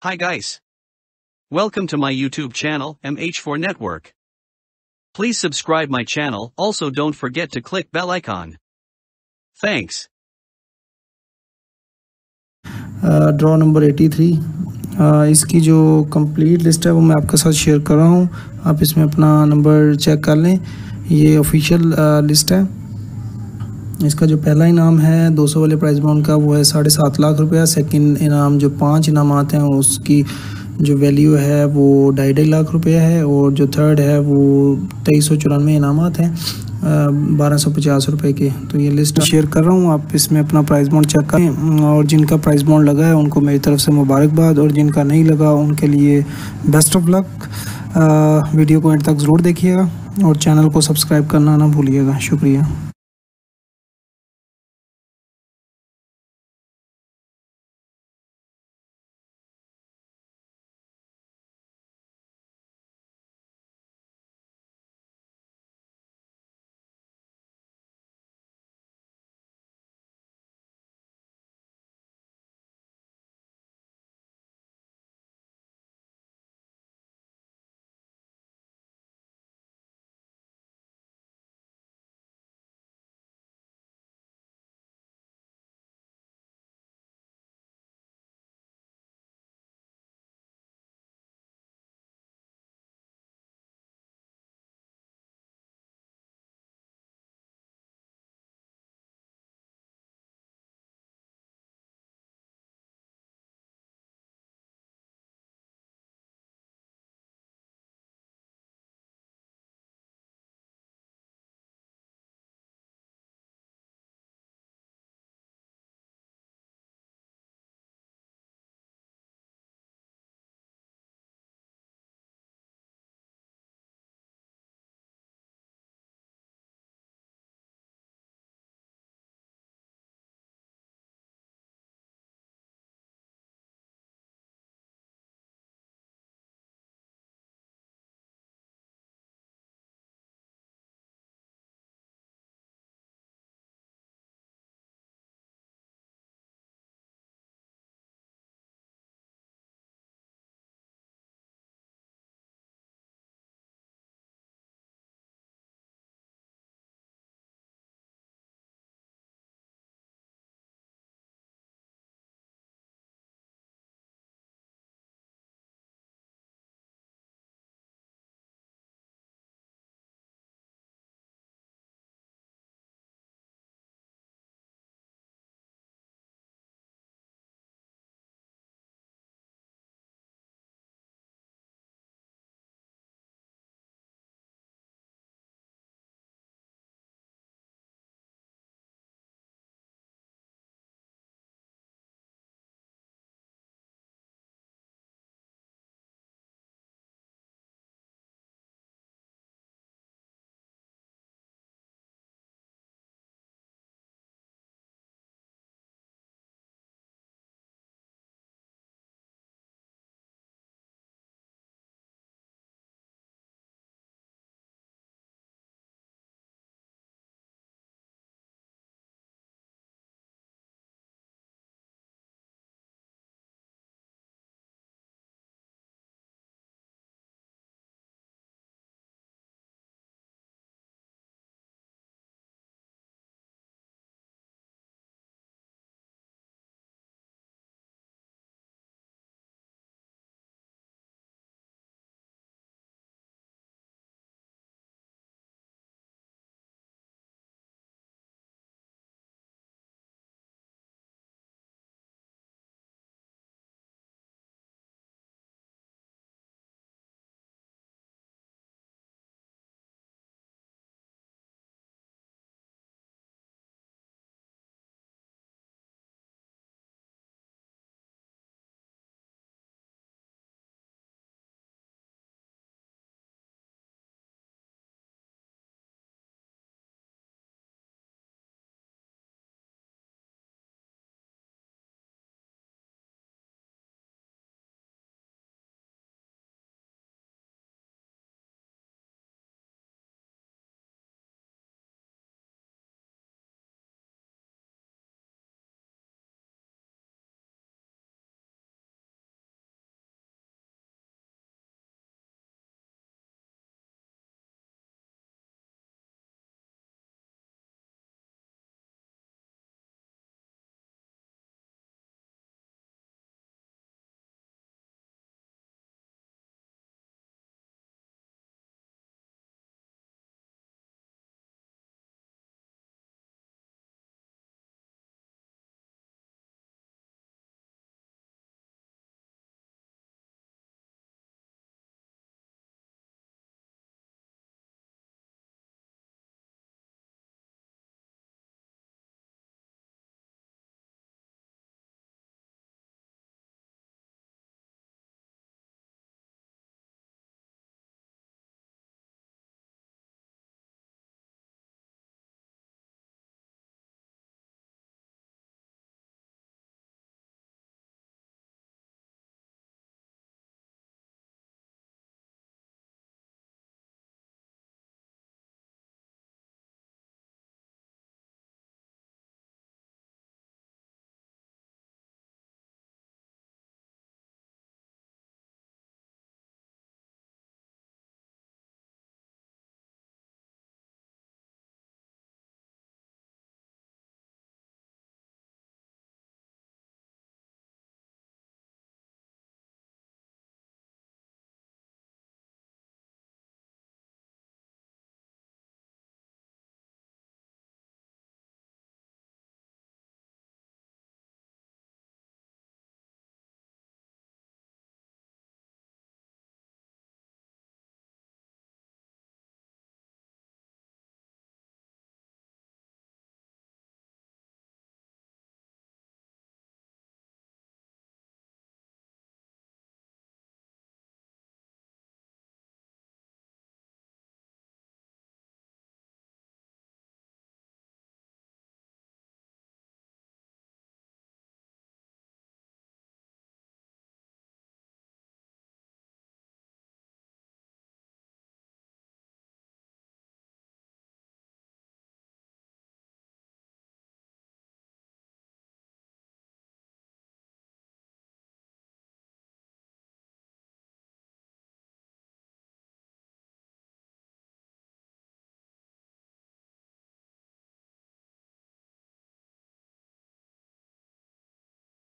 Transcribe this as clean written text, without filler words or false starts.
Hi guys. Welcome to my YouTube channel, MH4 Network. Please subscribe my channel, also don't forget to click bell icon. Thanks. Draw number 83 इसकी जो complete list है वो मैं आपके साथ share कर रहा हूँ। आप इसमें अपना नंबर चेक कर लें। ये ऑफिशियल लिस्ट है। इसका जो पहला इनाम है 200 वाले प्राइस बॉन्ड का वो है 7.5 लाख रुपया। सेकंड इनाम जो 5 इनामात हैं उसकी जो वैल्यू है वो 2.5 लाख रुपया है। और जो थर्ड है वो 2394 इनामात हैं 1250 रुपये के। तो ये लिस्ट शेयर कर रहा हूँ, आप इसमें अपना प्राइस बॉन्ड चेक करें। और जिनका प्राइस बॉन्ड लगा है उनको मेरी तरफ से मुबारकबाद, और जिनका नहीं लगा उनके लिए बेस्ट ऑफ लक। वीडियो को एंड तक ज़रूर देखिएगा और चैनल को सब्सक्राइब करना ना भूलिएगा। शुक्रिया।